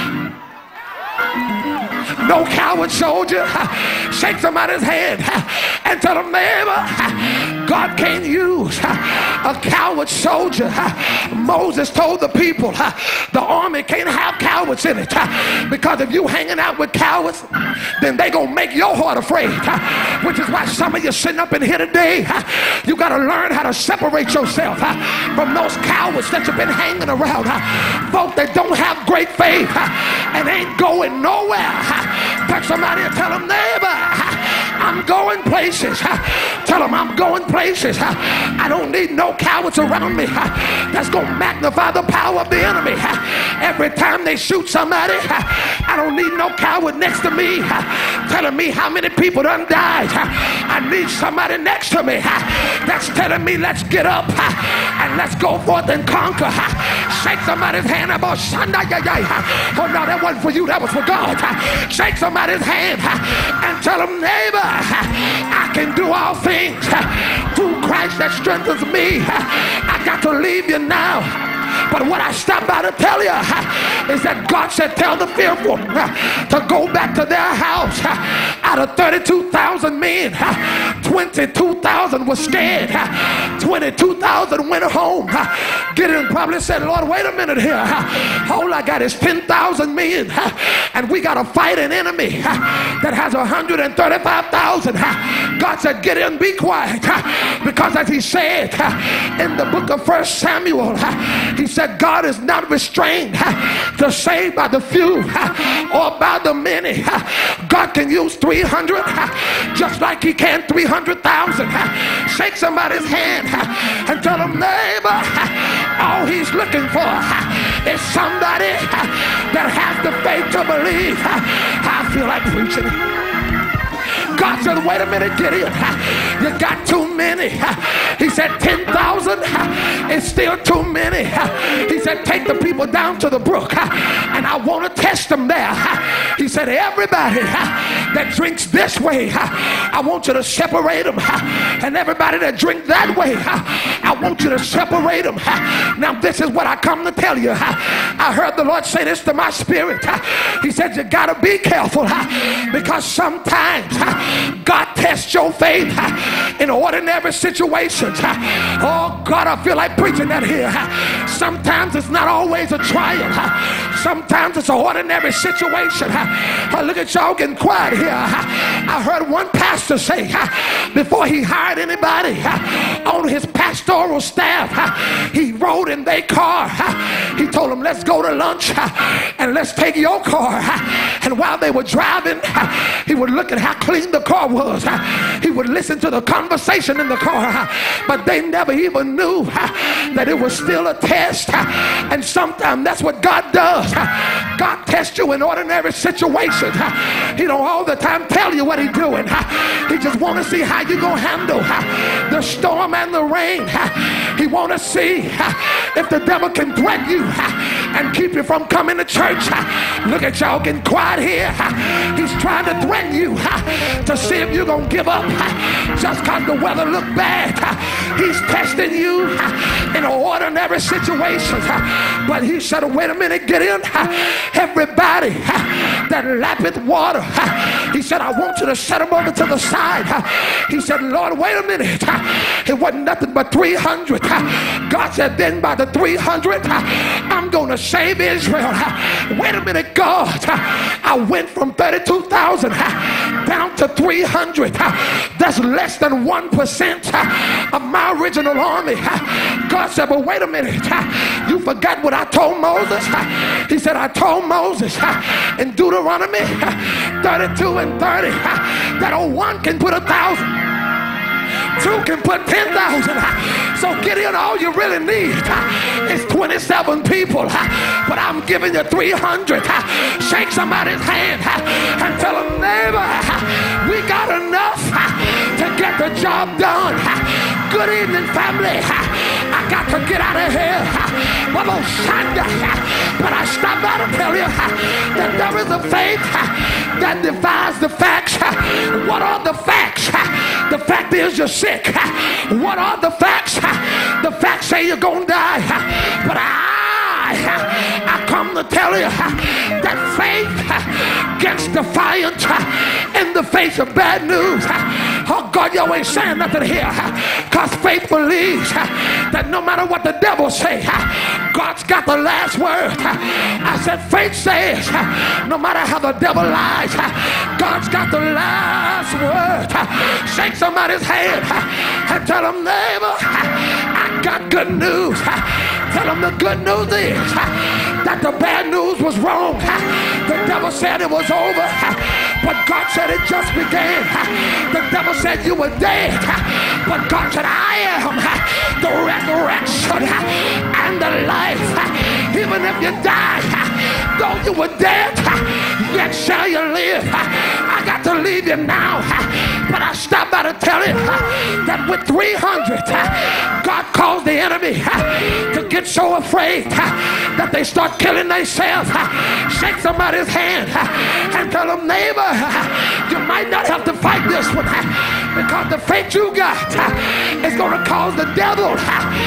Speaker 1: no coward soldier. Shake somebody's hand and tell them, neighbor, God can't use a coward soldier. Moses told the people, the army can't have cowards in it, because if you hanging out with cowards, then they gonna make your heart afraid. Which is why some of you sitting up in here today, you gotta learn how to separate yourself from those cowards that you've been hanging around. Folk that don't have great faith and ain't going nowhere. Touch somebody and tell them, neighbor, I'm going places. Tell them I'm going places. I don't need no cowards around me that's going to magnify the power of the enemy. Every time they shoot somebody, I don't need no coward next to me telling me how many people done died. I need somebody next to me that's telling me, let's get up and let's go forth and conquer. Shake somebody's hand about Sunday. Oh no, that wasn't for you, that was for God. Shake somebody's hand and tell them, neighbor, I can do all things through Christ that strengthens me. I got to leave you now. But what I stopped by to tell you is that God said, tell the fearful to go back to their house. Out of thirty-two thousand men, twenty-two thousand was scared. twenty-two thousand went home. Gideon probably said, Lord, wait a minute here. All I got is ten thousand men, and we got to fight an enemy that has one hundred thirty-five thousand. God said, Gideon, be quiet, because as he said in the book of First Samuel, he said, God is not restrained to save by the few or by the many. God can use three hundred just like he can three hundred thousand. Shake somebody's hand and tell them, neighbor, all he's looking for is somebody that has the faith to believe. I feel like preaching. God said, wait a minute, Gideon, you got too many. He said, ten thousand is still too many. He said, take the people down to the brook, and I want to test them there. He said, everybody that drinks this way, I want you to separate them. And everybody that drinks that way, I want you to separate them. Now, this is what I come to tell you. I heard the Lord say this to my spirit. He said, you got to be careful, because sometimes God tests your faith in ordinary situations. Oh God, I feel like preaching that here. Sometimes it's not always a trial. Sometimes it's an ordinary situation. Oh, look at y'all getting quiet here. I heard one pastor say, before he hired anybody on his pastoral staff, he rode in their car. He told them, let's go to lunch and let's take your car. And while they were driving, he would look at how clean the car was. He would listen to the conversation in the car, but they never even knew that it was still a test. And sometimes that's what God does. God tests you in ordinary situations. He don't all the time tell you what he's doing. He just want to see how you gonna handle the storm and the rain. He want to see if the devil can threaten you and keep you from coming to church. Look at y'all getting quiet here. He's trying to threaten you to see if you're going to give up just because the weather look bad. He's testing you in ordinary situations. But he said, wait a minute, Gideon. Everybody that lappeth water, he said, I want you to set them over to the side. He said, Lord, wait a minute. It wasn't nothing but three hundred. God said, then by the three hundred, I'm going to save Israel. Wait a minute, God. I went from thirty-two thousand down to three hundred. That's less than one percent of my original army. God said, but wait a minute. You forgot what I told Moses. He said, I told Moses in Deuteronomy thirty-two and thirty that a one can put a thousand. Two can put ten thousand. So Gideon, all you really need is twenty-seven people. But I'm giving you three hundred. Shake somebody's hand and tell them, neighbor, we got enough to get the job done. Good evening, family. I got to get out of here. But I stopped by to tell you that there is a faith that defies the facts. What are the facts? The fact is you're sick. What are the facts? The facts say you're gonna die. But I, I come to tell you that faith gets defiant in the face of bad news. Oh God, you ain't saying nothing here. Cause faith believes that no matter what the devil say, God's got the last word. I said faith says no matter how the devil lies, God's got the last word. Shake somebody's hand and tell them, neighbor, I got good news. Tell them the good news is that the bad news was wrong. The devil said it was over, but God said it just began. The devil said you were dead, but God said I am the resurrection and the life. Even if you die, though you were dead, yet shall you live. I got to leave you now, but I stopped by to tell you that with three hundred, God caused the enemy to get so afraid that they start killing themselves. Shake somebody's hand and tell them, neighbor, you might not have to fight this one, because the faith you got is going to cause the devil to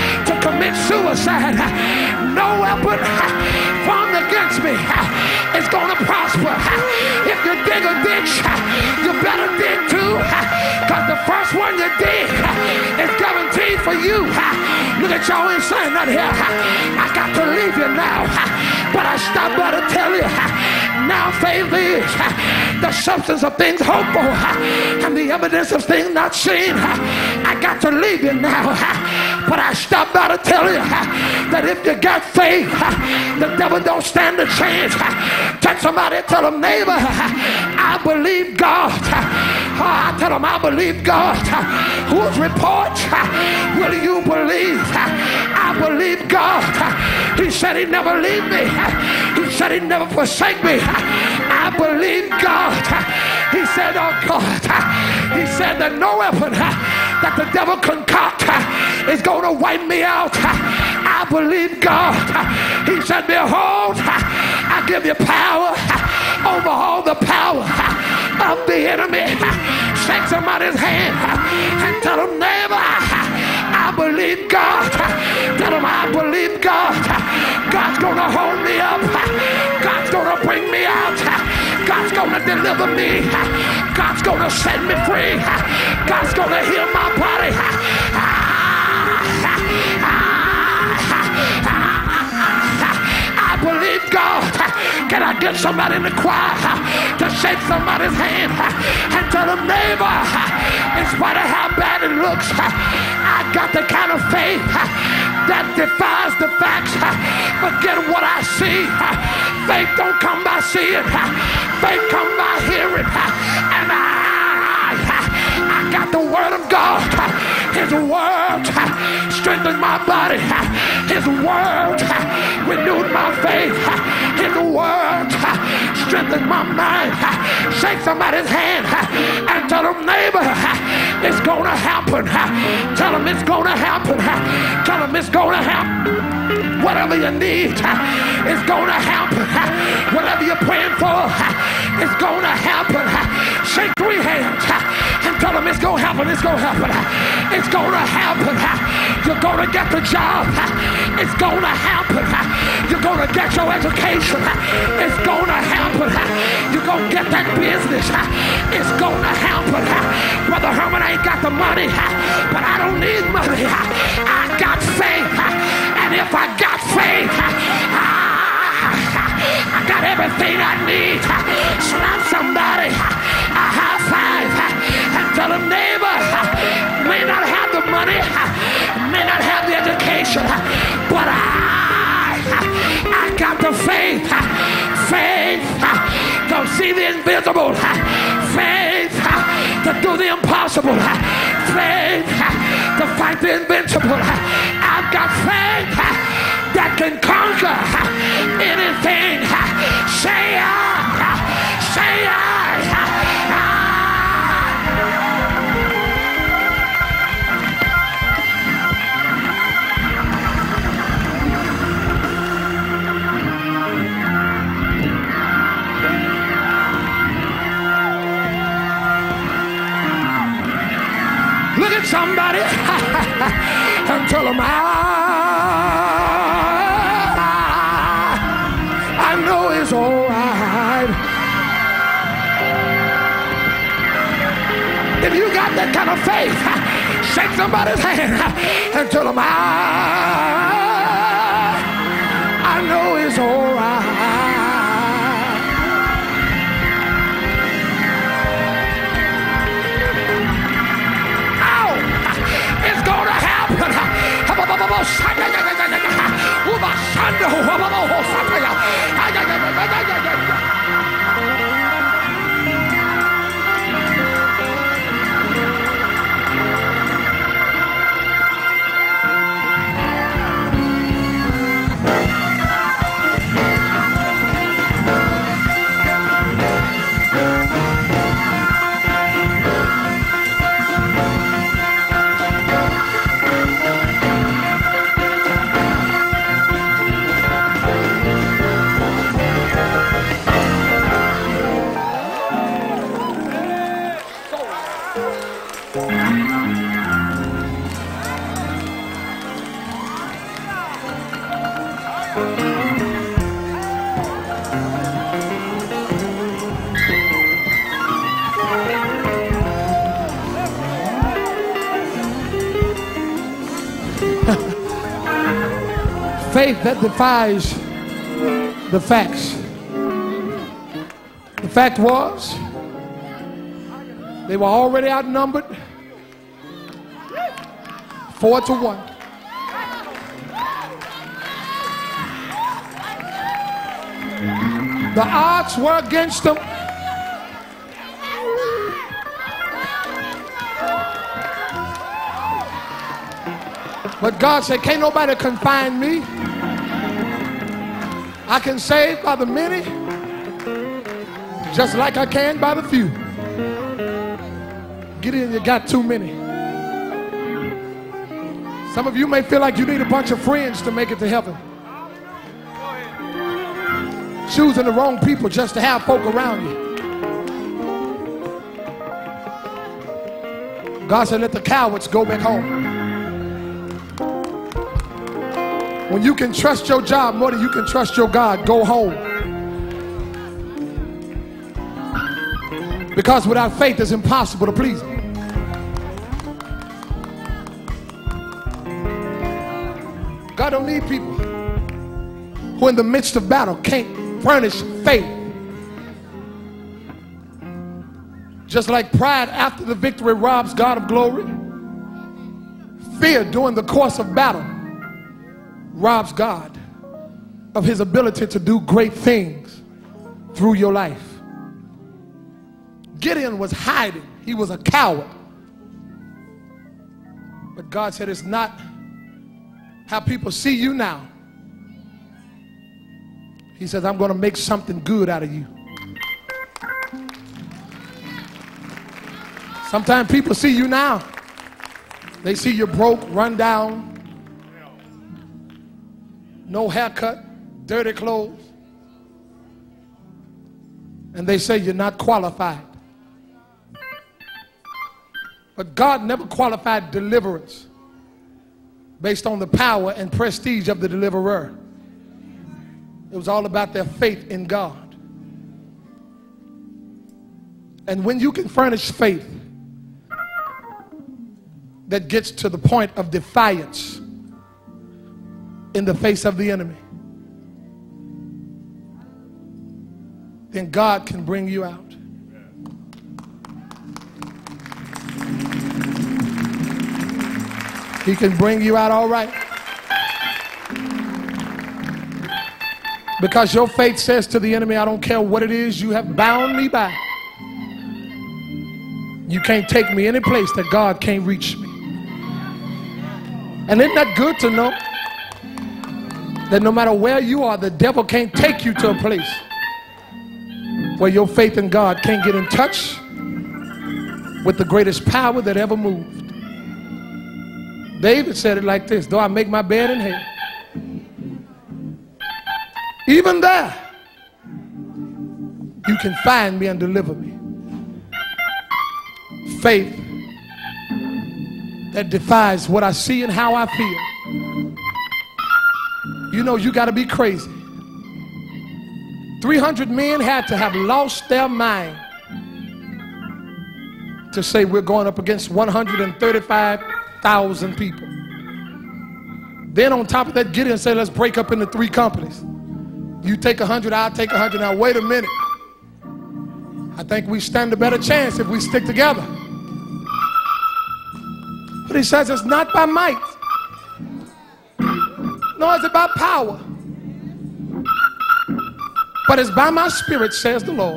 Speaker 1: commit suicide, no weapon formed against me is going to prosper. If you dig a ditch, you better dig too, because the first one you dig is guaranteed for you. Look at y'all ain't saying that here. I got to leave you now, but I stopped by to tell you, now faith is the substance of things hoped for and the evidence of things not seen. I got to leave you now, but I stopped by to tell you that if you got faith, the devil don't stand a chance. Touch somebody, tell them, neighbor, I believe God. I tell them, I believe God. Whose report will you believe? I believe God. He said he never leave me. He said he never forsake me. I believe God. He said, oh God, he said that no weapon that the devil concoct is going to wipe me out. I believe God. He said, behold, I give you power over all the power of the enemy. Shake somebody's hand and tell them, neighbor, I believe God. Tell them, I believe God. God's going to hold me up. God's going to bring me out. God's going to deliver me. God's going to set me free. God's going to heal my body. I believe God. Can I get somebody in the choir to shake somebody's hand and tell them, neighbor, in spite of how bad it looks, I got the kind of faith that defies the facts. Forget what I see. Faith don't come by seeing. Faith come by hearing. And I, I got the word of God. His word strengthened my body. His word renewed my faith. His word strengthened my mind. Shake somebody's hand and tell them, neighbor, it's going to happen. Tell them it's going to happen. Tell them it's going to happen. Whatever you need is going to happen. Whatever you're praying for is going to happen. Shake three hands and tell them it's going to happen. It's going to happen. It's going to happen. You're going to get the job. It's going to happen. You're going to get your education. It's going to happen. You're going to get that business. It's going to happen. Brother Herman ain't got the money, but I don't need money. I got faith. And if I got faith, I got everything I need. Slap somebody a high five and tell them, neighbor, may not have the money, may not have the education, but I, I got the faith. Faith to see the invisible. Faith to do the impossible. Faith to fight the invincible. I've got faith that can conquer anything. Say I, say I. Look at somebody and tell them, I, I know it's all right. If you got that kind of faith, shake somebody's hand and tell them, I, I know it's all right. faith that defies the facts. The fact was, they were already outnumbered four to one. The odds were against them. But God said, can't nobody confine me. I can save by the many, just like I can by the few. Gideon, you got too many. Some of you may feel like you need a bunch of friends to make it to heaven. Choosing the wrong people just to have folk around you. God said, let the cowards go back home. When you can trust your job more than you can trust your God, go home. Because without faith, it's impossible to please Him. God don't need people who in the midst of battle can't furnish faith. Just like pride after the victory robs God of glory, fear during the course of battle robs God of His ability to do great things through your life. Gideon was hiding. He was a coward. But God said, it's not how people see you now. He says, I'm going to make something good out of you. Sometimes people see you now. They see you broke, run down, no haircut, dirty clothes. And they say you're not qualified. But God never qualified deliverance based on the power and prestige of the deliverer. It was all about their faith in God. And when you can furnish faith that gets to the point of defiance in the face of the enemy, then God can bring you out. He can bring you out all right. Because your faith says to the enemy, I don't care what it is you have bound me by. You can't take me any place that God can't reach me. And isn't that good to know that no matter where you are, the devil can't take you to a place where your faith in God can't get in touch with the greatest power that ever moved. David said it like this: though I make my bed in hell, even there you can find me and deliver me. Faith that defies what I see and how I feel. You know, you got to be crazy. three hundred men had to have lost their mind to say we're going up against one hundred thirty-five thousand people. Then on top of that, Gideon said, let's break up into three companies. You take a hundred, I'll take a hundred. Now wait a minute. I think we stand a better chance if we stick together. But he says it's not by might, nor is it by power, but it's by my spirit, says the Lord.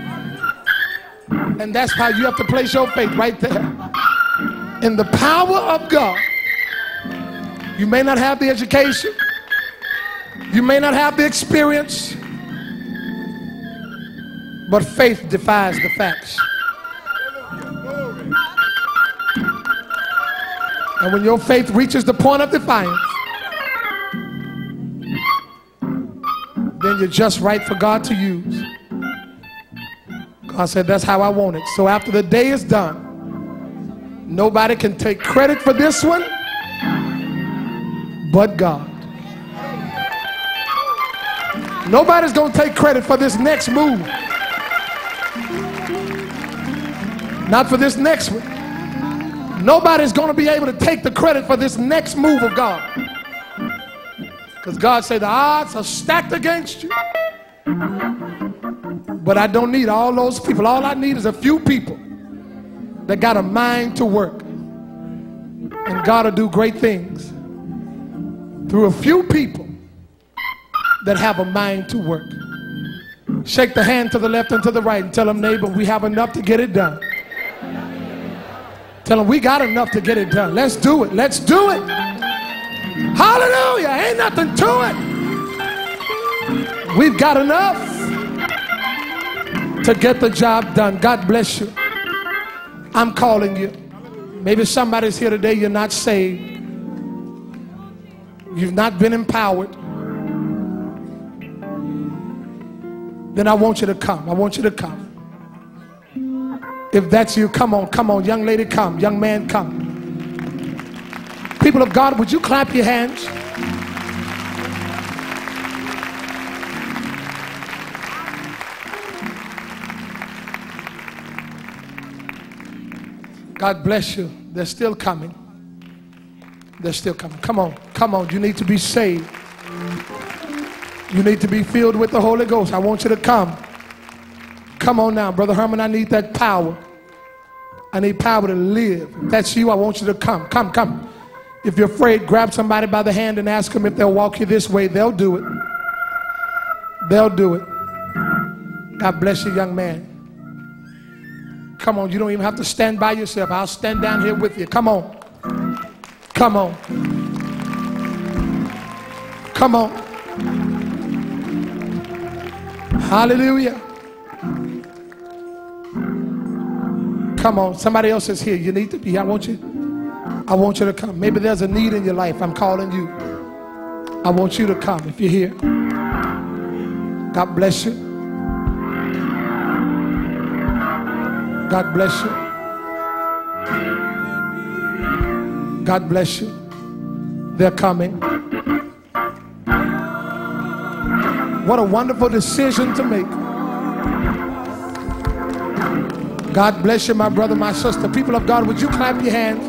Speaker 1: And that's how you have to place your faith, right there. In the power of God. You may not have the education, you may not have the experience, but faith defies the facts. And when your faith reaches the point of defiance, then you're just right for God to use. God said, that's how I want it. So after the day is done, nobody can take credit for this one but God. Nobody's going to take credit for this next move. Not for this next one. Nobody's going to be able to take the credit for this next move of God. Because God said the odds are stacked against you. But I don't need all those people. All I need is a few people that got a mind to work. And God will do great things through a few people that have a mind to work. Shake the hand to the left and to the right and tell them, neighbor, we have enough to get it done. Tell them we got enough to get it done. Let's do it. Let's do it. Hallelujah. Ain't nothing to it. We've got enough to get the job done. God bless you. I'm calling you. Maybe somebody's here today, you're not saved. You've not been empowered. Then I want you to come. I want you to come. If that's you, come on, come on. Young lady, come. Young man, come. People of God, would you clap your hands? God bless you. They're still coming. They're still coming. Come on, come on. You need to be saved. You need to be filled with the Holy Ghost. I want you to come. Come on now, Brother Herman, I need that power. I need power to live. If that's you, I want you to come. Come, come. If you're afraid, grab somebody by the hand and ask them if they'll walk you this way. They'll do it. They'll do it. God bless you, young man. Come on, you don't even have to stand by yourself. I'll stand down here with you. Come on. Come on. Come on. Hallelujah. Come on. Somebody else is here. You need to be. I want you. I want you to come. Maybe there's a need in your life. I'm calling you. I want you to come if you're here. God bless you. God bless you. God bless you. They're coming. What a wonderful decision to make. God bless you, my brother, my sister. People of God, would you clap your hands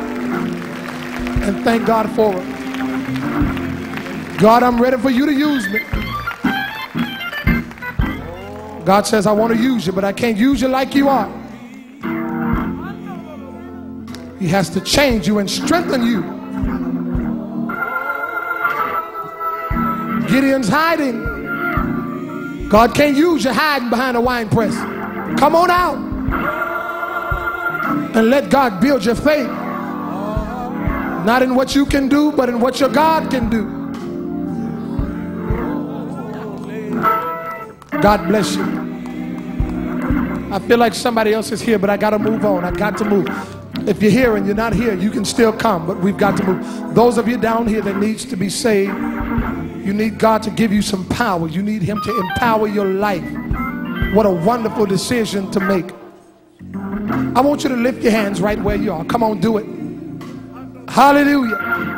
Speaker 1: and thank God for it? God, I'm ready for you to use me. God says, I want to use you, but I can't use you like you are. He has to change you and strengthen you. Gideon's hiding. God can't use you hiding behind a wine press. Come on out and let God build your faith. Not in what you can do, but in what your God can do. God bless you. I feel like somebody else is here, but I got to move on. I got to move. If you're here and you're not here, you can still come, but we've got to move. Those of you down here that needs to be saved, you need God to give you some power. You need him to empower your life. What a wonderful decision to make. I want you to lift your hands right where you are. Come on, do it. Hallelujah.